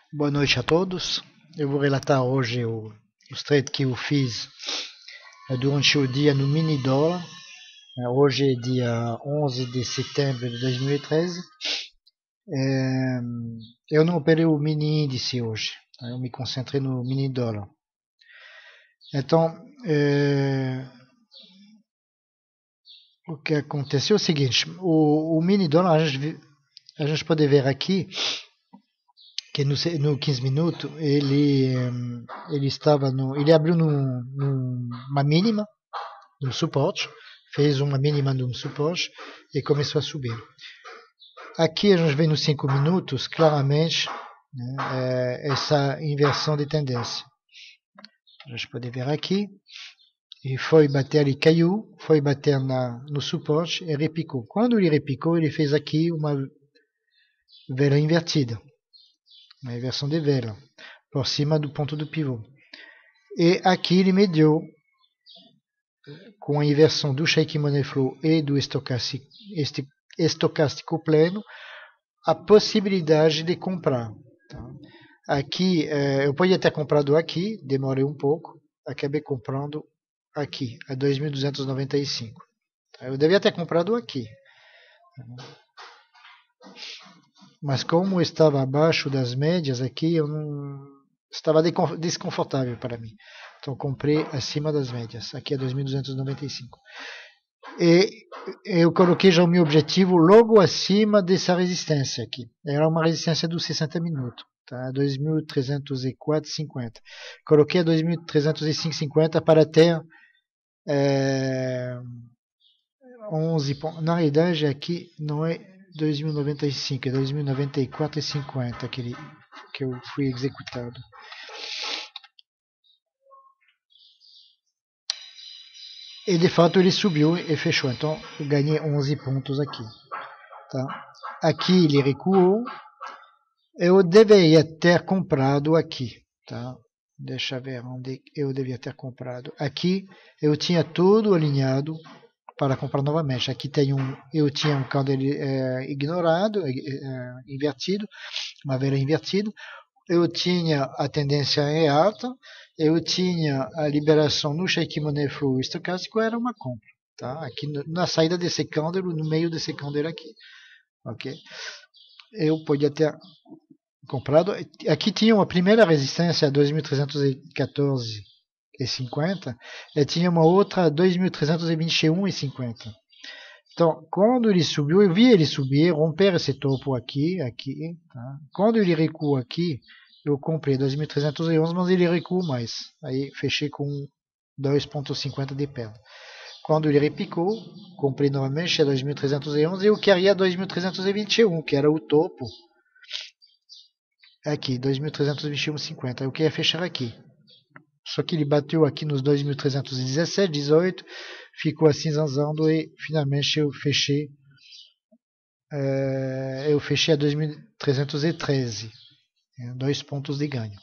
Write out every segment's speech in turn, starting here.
Boa noite a todos. Eu vou relatar hoje os trades que eu fiz durante o dia no mini dólar. Hoje é dia 11 de setembro de 2013. Eu não operei o mini índice hoje. Eu me concentrei no mini dólar. Então, o que aconteceu é o seguinte: o mini dólar, a gente pode ver aqui que no 15 minutos ele estava ele abriu numa mínima, num suporte, fez uma mínima num suporte e começou a subir. Aqui a gente vê nos 5 minutos claramente, né, essa inversão de tendência. A gente pode ver aqui, e foi bater, ele caiu, foi bater no suporte e repicou. Quando ele repicou, ele fez aqui uma vela invertida, uma inversão de vela, por cima do ponto do pivô. E aqui ele mediu, com a inversão do Shake Money Flow e do estocástico pleno, a possibilidade de comprar. Tá? Aqui, eu podia ter comprado aqui, demorei um pouco, acabei comprando aqui, a 2.295. Tá? Eu devia ter comprado aqui. Mas como estava abaixo das médias aqui, eu não estava desconfortável para mim. Então comprei acima das médias, aqui é 2.295. E eu coloquei já o meu objetivo logo acima dessa resistência aqui. Era uma resistência dos 60 minutos, tá? 2.304,50. Coloquei a 2.305,50 para ter 11 pontos. Na realidade aqui não é 2.095, é 2.094,50 que eu fui executado. E de fato ele subiu e fechou. Então eu ganhei 11 pontos aqui. Tá? Aqui ele recuou. Eu deveria ter comprado aqui. Tá? Deixa eu ver onde eu devia ter comprado. Aqui eu tinha tudo alinhado para comprar novamente. Aqui eu tinha um candle ignorado, invertido, uma vela invertida. Eu tinha a tendência em alta, eu tinha a liberação no Shake Money Flow estocástico, era uma compra. Tá? Aqui na saída desse candle, no meio desse candle aqui. Ok? Eu podia ter comprado. Aqui tinha uma primeira resistência a 2.314,50 e tinha uma outra a 2.321,50. Então, quando ele subiu, eu vi ele subir, romper esse topo aqui. Tá? Quando ele recua aqui, eu comprei 2.311, mas ele recua mais. Aí fechei com 2,50 de perda. Quando ele repicou, comprei novamente a 2.311 e eu queria 2.321, que era o topo. Aqui, 2.321,50. Eu queria fechar aqui. Só que ele bateu aqui nos 2.317, 18, ficou assim zanzando e finalmente eu fechei a 2.313, 2 pontos de ganho.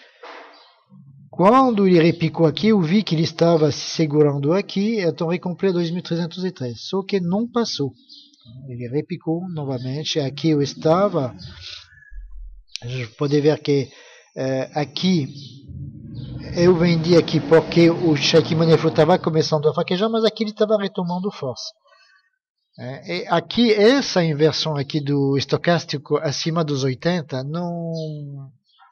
Quando ele repicou aqui, eu vi que ele estava se segurando aqui, então eu comprei 2.303, só que não passou. Ele repicou novamente, aqui eu estava, a gente pode ver que aqui eu vendi aqui porque o Shake Money Flow estava começando a fraquejar, mas aqui ele estava retomando força. E aqui, essa inversão aqui do estocástico acima dos 80 não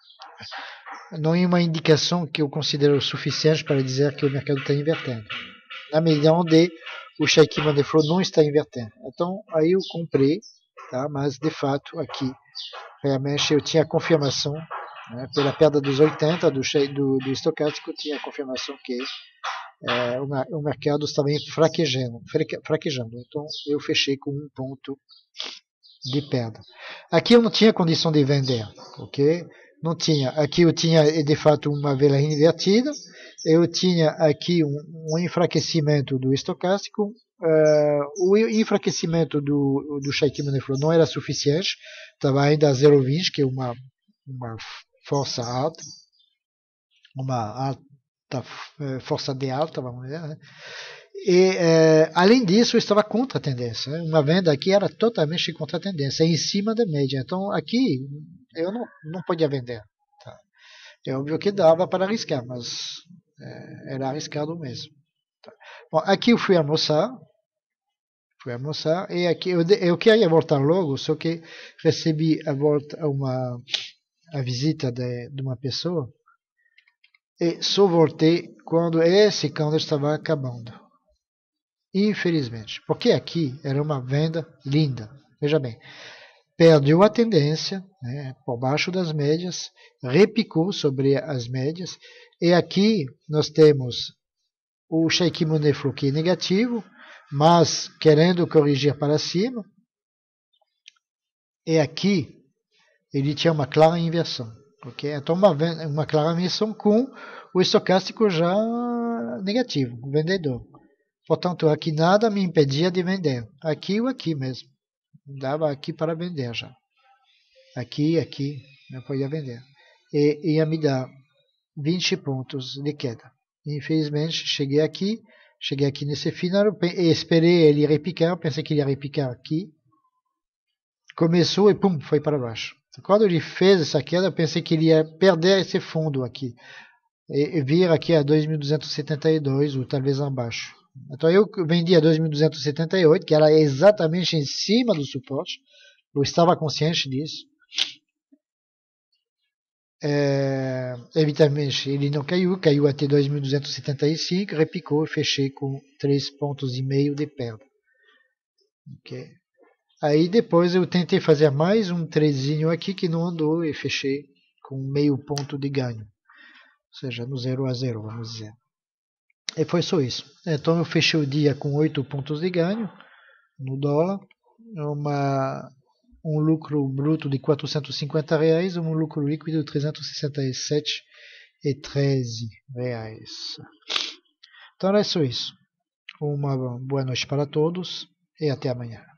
é uma indicação que eu considero suficiente para dizer que o mercado está invertendo. Na medida onde o Shake Money Flow não está invertendo. Então, aí eu comprei, tá? Mas de fato, aqui, realmente eu tinha a confirmação, né, pela perda dos 80 do estocástico, tinha a confirmação que o mercado estava fraquejando. Então, eu fechei com um ponto de perda. Aqui eu não tinha condição de vender, ok? Não tinha. Aqui eu tinha, de fato, uma vela invertida. Eu tinha aqui um enfraquecimento do estocástico. O enfraquecimento do Shake Money Flow não era suficiente. Estava ainda a 0,20, que é uma força alta. Uma alta força de alta, vamos dizer, né? E, além disso, eu estava contra a tendência. Né? Uma venda aqui era totalmente contra a tendência, em cima da média. Então, aqui, Eu não podia vender. Tá? É óbvio que dava para arriscar, mas era arriscado mesmo. Tá? Bom, aqui eu fui almoçar e aqui eu queria voltar logo, só que recebi a visita de uma pessoa e só voltei quando esse câmbio estava acabando. Infelizmente, porque aqui era uma venda linda. Veja bem, perdeu a tendência, né, por baixo das médias, repicou sobre as médias, e aqui nós temos o Sheikh Moneflo que é negativo, mas querendo corrigir para cima, e aqui ele tinha uma clara inversão. Okay? Então uma clara inversão com o estocástico já negativo, o vendedor. Portanto, aqui nada me impedia de vender. Aqui ou aqui mesmo. Dava aqui para vender já. Aqui, não podia vender. E ia me dar 20 pontos de queda. Infelizmente, cheguei aqui nesse final, e esperei ele repicar, pensei que ele ia repicar aqui. Começou e pum, foi para baixo. Quando ele fez essa queda, eu pensei que ele ia perder esse fundo aqui. E vir aqui a 2.272 ou talvez abaixo. Então eu vendi a 2.278, que era exatamente em cima do suporte. Eu estava consciente disso. Evidentemente ele não caiu até 2.275, repicou e fechei com 3,5 pontos de perda. Okay. Aí depois eu tentei fazer mais um tradezinho aqui que não andou e fechei com meio ponto de ganho. Ou seja, no 0 a 0, vamos dizer. E foi só isso. Então eu fechei o dia com 8 pontos de ganho no dólar, um lucro bruto de R$ 450, um lucro líquido de 367,13 reais. Então é só isso. Uma boa noite para todos e até amanhã.